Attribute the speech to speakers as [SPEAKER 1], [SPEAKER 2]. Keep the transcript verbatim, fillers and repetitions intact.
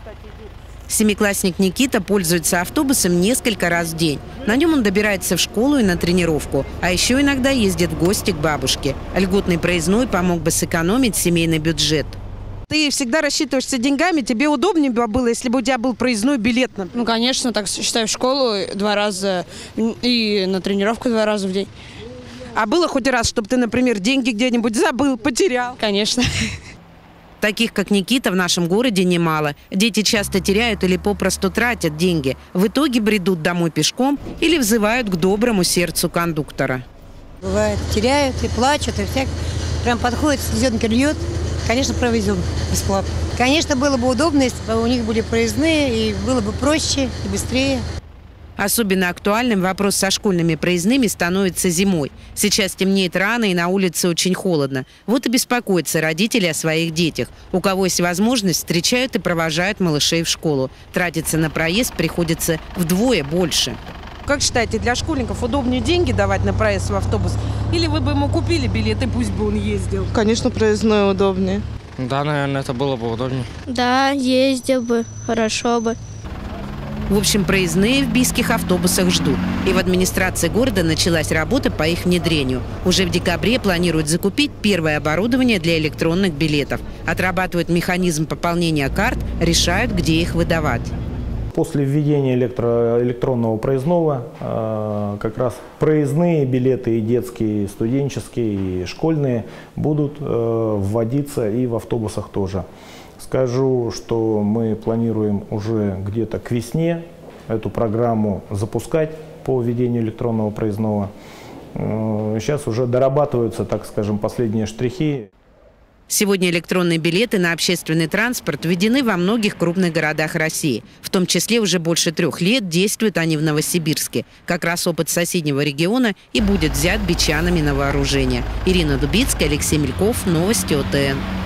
[SPEAKER 1] Семиклассник Никита пользуется автобусом несколько раз в день. На нем он добирается в школу и на тренировку, а еще иногда ездит в гости к бабушке. Льготный проездной помог бы сэкономить семейный бюджет.
[SPEAKER 2] Ты всегда рассчитываешься деньгами, тебе удобнее было, если бы у тебя был проездной билет?
[SPEAKER 3] Ну, конечно, так считаю, в школу два раза и на тренировку два раза в день.
[SPEAKER 2] А было хоть раз, чтобы ты, например, деньги где-нибудь забыл, потерял?
[SPEAKER 3] Конечно.
[SPEAKER 1] Таких, как Никита, в нашем городе немало. Дети часто теряют или попросту тратят деньги. В итоге бредут домой пешком или взывают к доброму сердцу кондуктора.
[SPEAKER 4] Бывает, теряют и плачут, и всяк. Прям подходит, слезенки льет. Конечно, провезем бесплатно. Конечно, было бы удобно, если бы у них были проездные, и было бы проще и быстрее.
[SPEAKER 1] Особенно актуальным вопрос со школьными проездными становится зимой. Сейчас темнеет рано и на улице очень холодно. Вот и беспокоятся родители о своих детях. У кого есть возможность, встречают и провожают малышей в школу. Тратиться на проезд приходится вдвое больше.
[SPEAKER 2] Как считаете, для школьников удобнее деньги давать на проезд в автобус? Или вы бы ему купили билет и пусть бы он ездил?
[SPEAKER 5] Конечно, проездной удобнее.
[SPEAKER 6] Да, наверное, это было бы удобнее.
[SPEAKER 7] Да, ездил бы, хорошо бы.
[SPEAKER 1] В общем, проездные в бийских автобусах ждут. И в администрации города началась работа по их внедрению. Уже в декабре планируют закупить первое оборудование для электронных билетов. Отрабатывают механизм пополнения карт, решают, где их выдавать.
[SPEAKER 8] После введения электро электронного проездного э, как раз проездные билеты, и детские, и студенческие, и школьные, будут э, вводиться и в автобусах тоже. Скажу, что мы планируем уже где-то к весне эту программу запускать по введению электронного проездного. Сейчас уже дорабатываются, так скажем, последние штрихи.
[SPEAKER 1] Сегодня электронные билеты на общественный транспорт введены во многих крупных городах России. В том числе уже больше трех лет действуют они в Новосибирске. Как раз опыт соседнего региона и будет взят бичанами на вооружение. Ирина Дубицкая, Алексей Мельков, Новости О Т Н.